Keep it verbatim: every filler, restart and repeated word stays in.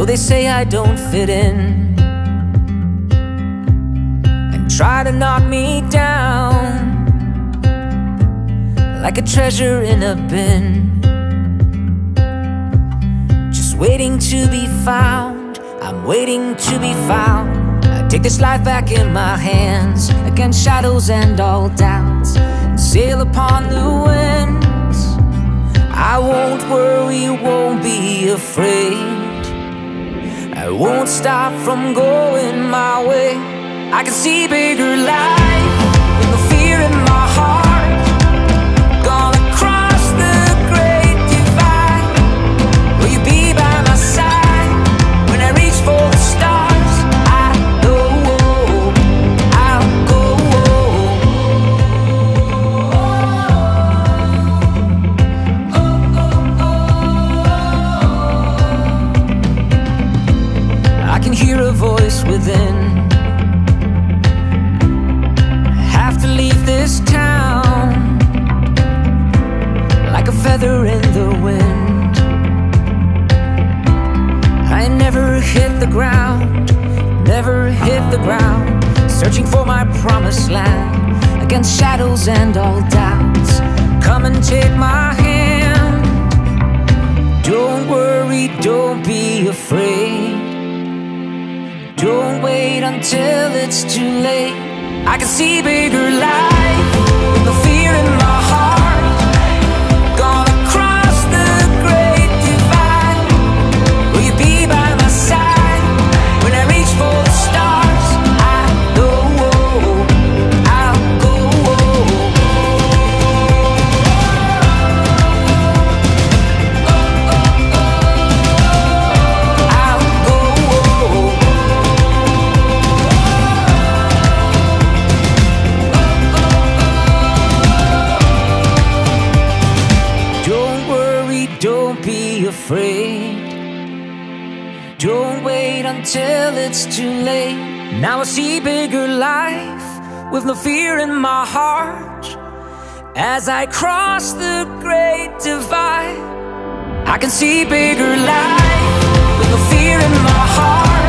Though they say I don't fit in and try to knock me down like a treasure in a bin, just waiting to be found. I'm waiting to be found. I take this life back in my hands, against shadows and all doubts, and sail upon the winds. I won't worry, won't be afraid. I won't stop from going my way. I can see bigger life with no fear in my heart. Gonna cross the great divide. Will you be by my side when I reach for the stars? I know I'll go. I can hear a voice within. Have to leave this town like a feather in the wind. I never hit the ground, never hit the ground, searching for my promised land, against shadows and all doubts. Come and take my hand. Don't worry, don't be afraid. Don't wait until it's too late. I can see bigger life with no fear in my heart. Gonna cross the great divide. Will you be by my side when I reach for the stars? I know I'll go. I'll go. Don't be afraid. Don't wait until it's too late. Now I see bigger life with no fear in my heart. As I cross the great divide, I can see bigger life with no fear in my heart.